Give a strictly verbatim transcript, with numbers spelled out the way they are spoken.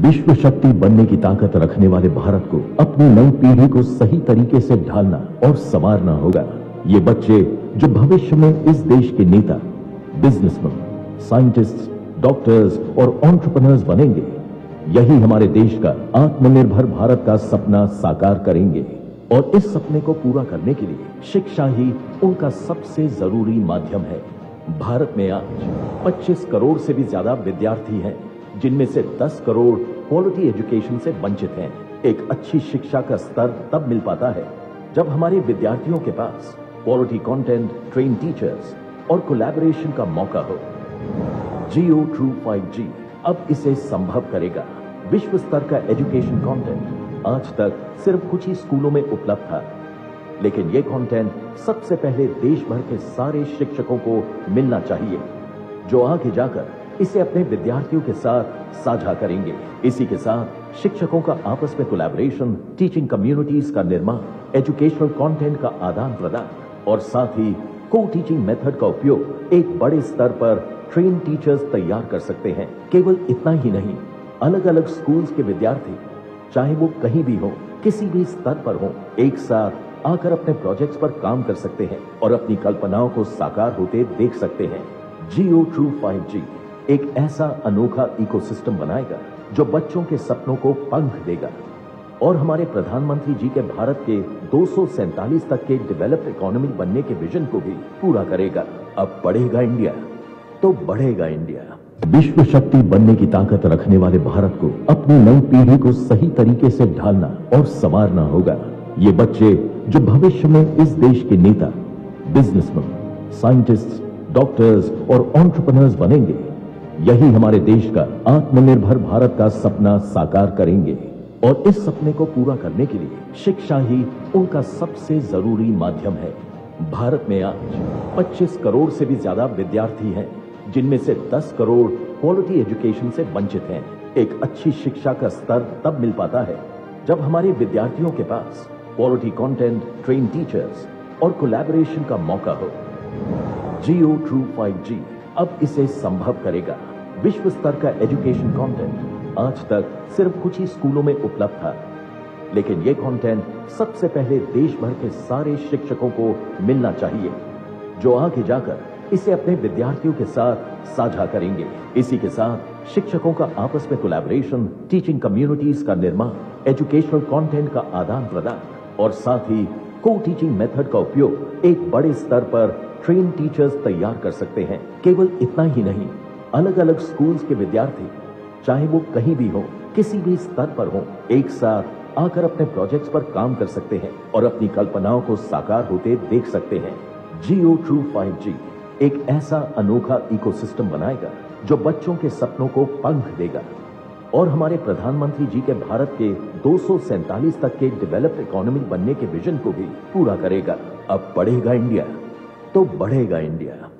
विश्व शक्ति बनने की ताकत रखने वाले भारत को अपनी नई पीढ़ी को सही तरीके से ढालना और संवारना होगा। ये बच्चे जो भविष्य में इस देश के नेता, बिजनेसमैन, साइंटिस्ट, डॉक्टर्स और एंटरप्रेन्योर्स बनेंगे, यही हमारे देश का आत्मनिर्भर भारत का सपना साकार करेंगे। और इस सपने को पूरा करने के लिए शिक्षा ही उनका सबसे जरूरी माध्यम है। भारत में आज पच्चीस करोड़ से भी ज्यादा विद्यार्थी हैं, जिनमें से दस करोड़ क्वालिटी एजुकेशन से वंचित हैं। एक अच्छी शिक्षा का स्तर तब मिल पाता है जब हमारे विद्यार्थियों के पास क्वालिटी कंटेंट, ट्रेन टीचर्स और कोलैबोरेशन का मौका हो। जियो ट्रू फाइव जी अब इसे संभव करेगा। विश्व स्तर का एजुकेशन कंटेंट आज तक सिर्फ कुछ ही स्कूलों में उपलब्ध था, लेकिन यह कंटेंट सबसे पहले देश भर के सारे शिक्षकों को मिलना चाहिए, जो आगे जाकर इसे अपने विद्यार्थियों के साथ साझा करेंगे। इसी के साथ शिक्षकों का आपस में कोलैबोरेशन, टीचिंग कम्युनिटीज का निर्माण, एजुकेशनल कंटेंट का आदान प्रदान और साथ ही को टीचिंग मेथड का उपयोग एक बड़े स्तर पर ट्रेन टीचर्स तैयार कर सकते हैं। केवल इतना ही नहीं, अलग अलग स्कूल्स के विद्यार्थी, चाहे वो कहीं भी हो, किसी भी स्तर पर हो, एक साथ आकर अपने प्रोजेक्ट्स पर काम कर सकते हैं और अपनी कल्पनाओं को साकार होते देख सकते हैं। जियो ट्रू फाइव जी एक ऐसा अनोखा इकोसिस्टम बनाएगा जो बच्चों के सपनों को पंख देगा और हमारे प्रधानमंत्री जी के भारत के दो सौ सैंतालीस तक के डेवलप्ड इकोनॉमी बनने के विजन को भी पूरा करेगा। अब बढ़ेगा इंडिया तो बढ़ेगा इंडिया। विश्व शक्ति बनने की ताकत रखने वाले भारत को अपनी नई पीढ़ी को सही तरीके से ढालना और संवारना होगा। ये बच्चे जो भविष्य में इस देश के नेता, बिजनेसमैन, साइंटिस्ट, डॉक्टर्स और एंटरप्रेन्योर्स बनेंगे, यही हमारे देश का आत्मनिर्भर भारत का सपना साकार करेंगे। और इस सपने को पूरा करने के लिए शिक्षा ही उनका सबसे जरूरी माध्यम है। भारत में आज पच्चीस करोड़ से भी ज्यादा विद्यार्थी हैं, जिनमें से दस करोड़ क्वालिटी एजुकेशन से वंचित हैं। एक अच्छी शिक्षा का स्तर तब मिल पाता है जब हमारे विद्यार्थियों के पास क्वालिटी कंटेंट, ट्रेन टीचर्स और कोलैबोरेशन का मौका हो। जियो ट्रू फाइव जी अब इसे संभव करेगा। विश्व स्तर का एजुकेशन कंटेंट आज तक सिर्फ कुछ ही स्कूलों में उपलब्ध था, लेकिन यह कंटेंट सबसे पहले देश भर के सारे शिक्षकों को मिलना चाहिए, जो आगे जाकर इसे अपने विद्यार्थियों के साथ साझा करेंगे। इसी के साथ शिक्षकों का आपस में कोलैबोरेशन, टीचिंग कम्युनिटीज का निर्माण, एजुकेशनल कंटेंट का आदान प्रदान और साथ ही को टीचिंग मेथड का उपयोग एक बड़े स्तर पर ट्रेन टीचर्स तैयार कर सकते हैं। केवल इतना ही नहीं, अलग अलग स्कूल्स के विद्यार्थी, चाहे वो कहीं भी हो, किसी भी स्तर पर हो, एक साथ आकर अपने प्रोजेक्ट्स पर काम कर सकते हैं और अपनी कल्पनाओं को साकार होते देख सकते हैं। जियो ट्रू फाइव जी एक ऐसा अनोखा इकोसिस्टम बनाएगा जो बच्चों के सपनों को पंख देगा और हमारे प्रधानमंत्री जी के भारत के दो सौ सैंतालीस तक के डेवलप्ड इकोनॉमी बनने के विजन को भी पूरा करेगा। अब बढ़ेगा इंडिया तो बढ़ेगा इंडिया।